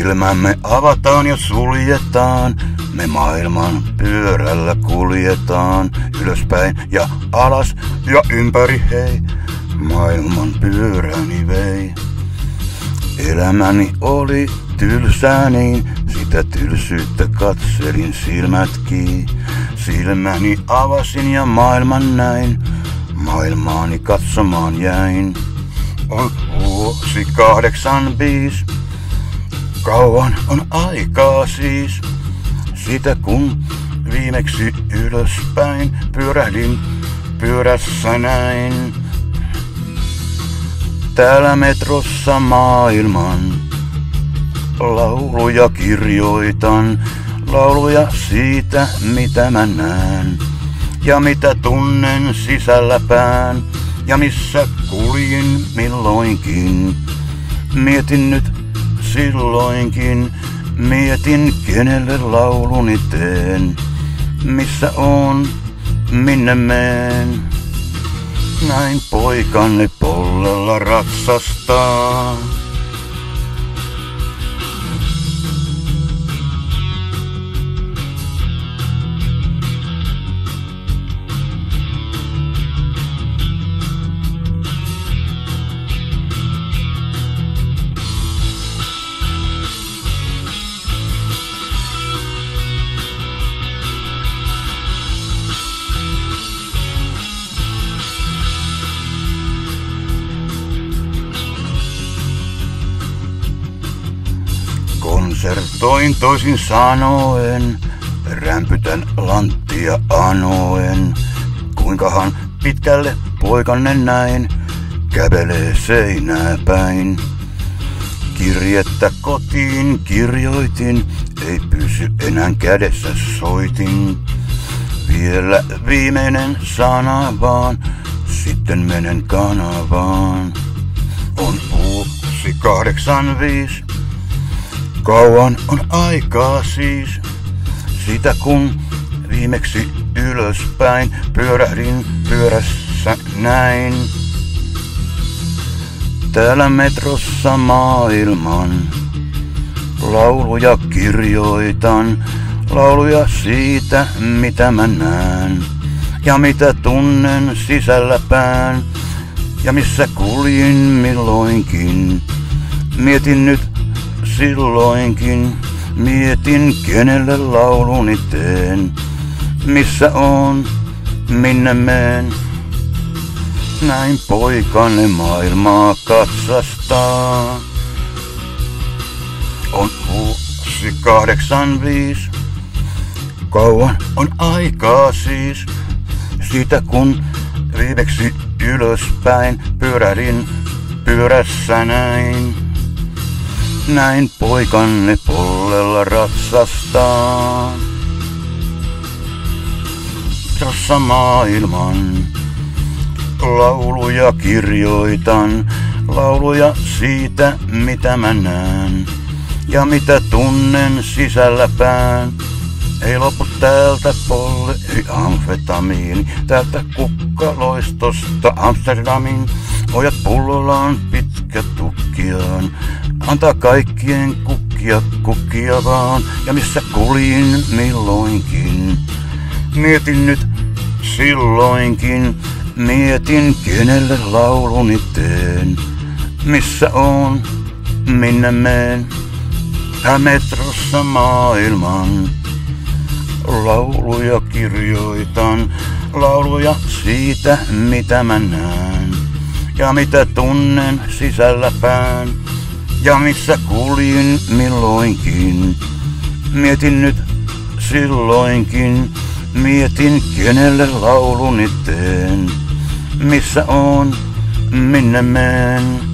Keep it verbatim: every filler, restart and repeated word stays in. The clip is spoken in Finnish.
Silmämme avataan ja suljetaan, me maailman pyörällä kuljetaan. Ylöspäin ja alas ja ympäri hei, maailman pyöräni vei. Elämäni oli tylsää niin, sitä tylsyyttä katselin silmät kiinni. Silmäni avasin ja maailman näin, maailmaani katsomaan jäin. On vuosi kahdeksan viis, kauan on aikaa siis. Sitä kun viimeksi ylöspäin pyörähdin pyörässä näin. Täällä metrossa maailman lauluja kirjoitan. Lauluja siitä, mitä mä näen ja mitä tunnen sisälläpään ja missä kuljin milloinkin. Mietin nyt silloinkin, mietin kenelle lauluni teen. Missä on, minne meen? Näin poikanne pollella ratsastaa. Konsertoin toisin sanoen, rämpytän lanttia anoen. Kuinkahan pitkälle poikanne näin kävelee seinää päin. Kirjettä kotiin kirjoitin, ei pysy enää kädessä soitin. Vielä viimeinen sana vaan, sitten menen kanavaan. On vuosi kahdeksan viis. Kauan on aikaa siis, sitä kun viimeksi ylöspäin pyörähdin pyörässä näin. Täällä metrossa maailman lauluja kirjoitan. Lauluja siitä, mitä mä näen ja mitä tunnen sisälläpään ja missä kuljin milloinkin. Mietin nyt silloinkin, mietin kenelle lauluni teen. Missä on, minne meen? Näin poikanne maailmaa katsastaa. On vuosi kahdeksan viis. Kauan on aikaa siis, siitä kun viimeksi ylöspäin pyörähdin pyörässä näin. Näin poikanne pollella ratsastaa. Tuossa maailman lauluja kirjoitan. Lauluja siitä, mitä mä näen ja mitä tunnen sisälläpään. Ei lopu täältä polle, ei amfetamiini, täältä kukkaloistosta Amsterdamin. Ojat pullollaan pitkät tukkiaan, antaa kaikkien kukkia kukkia vaan. Ja missä kuljin milloinkin, mietin nyt silloinkin. Mietin kenelle lauluni teen. Missä on, minne meen? Tää metrossa maailman lauluja kirjoitan. Lauluja siitä, mitä mä näen ja mitä tunnen sisälläpään ja missä kuljin milloinkin. Mietin nyt silloinkin, mietin kenelle lauluni teen. Missä on, minne meen?